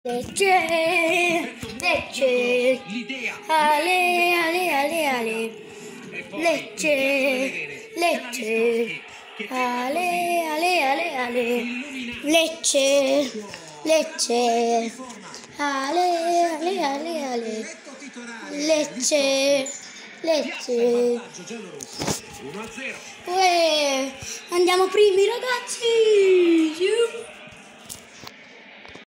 Lecce, Lecce, ale, ale, ale, ale, Lecce, Lecce, ale, ale, ale, ale, Lecce, Lecce, ale, ale, ale, ale, Lecce, Lecce. Uè, andiamo primi ragazzi!